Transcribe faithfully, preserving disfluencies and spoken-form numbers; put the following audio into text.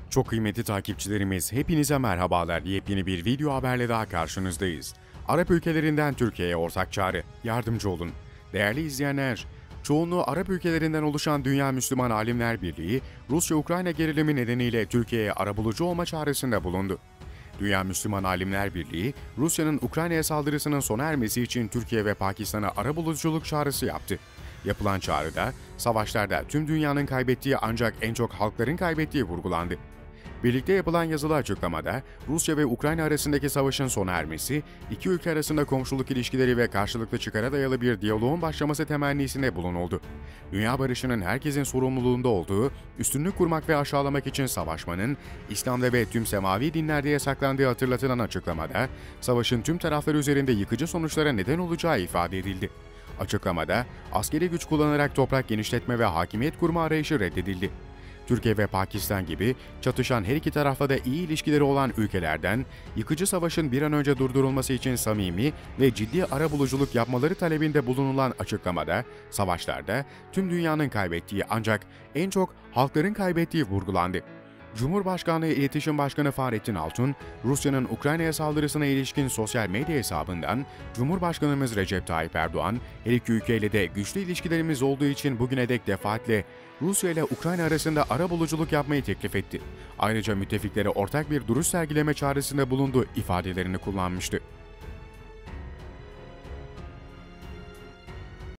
Çok kıymetli takipçilerimiz, hepinize merhabalar. Yepyeni bir video haberle daha karşınızdayız. Arap ülkelerinden Türkiye'ye ortak çağrı. Yardımcı olun. Değerli izleyenler, çoğunluğu Arap ülkelerinden oluşan Dünya Müslüman Alimler Birliği, Rusya-Ukrayna gerilimi nedeniyle Türkiye'ye arabulucu olma çağrısında bulundu. Dünya Müslüman Alimler Birliği, Rusya'nın Ukrayna'ya saldırısının sona ermesi için Türkiye ve Pakistan'a arabuluculuk çağrısı yaptı. Yapılan çağrıda, savaşlarda tüm dünyanın kaybettiği ancak en çok halkların kaybettiği vurgulandı. Birlikte yapılan yazılı açıklamada, Rusya ve Ukrayna arasındaki savaşın sona ermesi, iki ülke arasında komşuluk ilişkileri ve karşılıklı çıkara dayalı bir diyaloğun başlaması temennisinde bulunuldu. Dünya barışının herkesin sorumluluğunda olduğu, üstünlük kurmak ve aşağılamak için savaşmanın, İslam'da ve tüm semavi dinlerde yasaklandığı hatırlatılan açıklamada, savaşın tüm taraflar üzerinde yıkıcı sonuçlara neden olacağı ifade edildi. Açıklamada, askeri güç kullanarak toprak genişletme ve hakimiyet kurma arayışı reddedildi. Türkiye ve Pakistan gibi çatışan her iki tarafla da iyi ilişkileri olan ülkelerden, yıkıcı savaşın bir an önce durdurulması için samimi ve ciddi arabuluculuk yapmaları talebinde bulunulan açıklamada, savaşlarda tüm dünyanın kaybettiği ancak en çok halkların kaybettiği vurgulandı. Cumhurbaşkanlığı İletişim Başkanı Fahrettin Altun, Rusya'nın Ukrayna'ya saldırısına ilişkin sosyal medya hesabından, Cumhurbaşkanımız Recep Tayyip Erdoğan, her iki ülkeyle de güçlü ilişkilerimiz olduğu için bugüne dek defaatle Rusya ile Ukrayna arasında arabuluculuk yapmayı teklif etti. Ayrıca müttefiklere ortak bir duruş sergileme çağrısında bulundu ifadelerini kullanmıştı.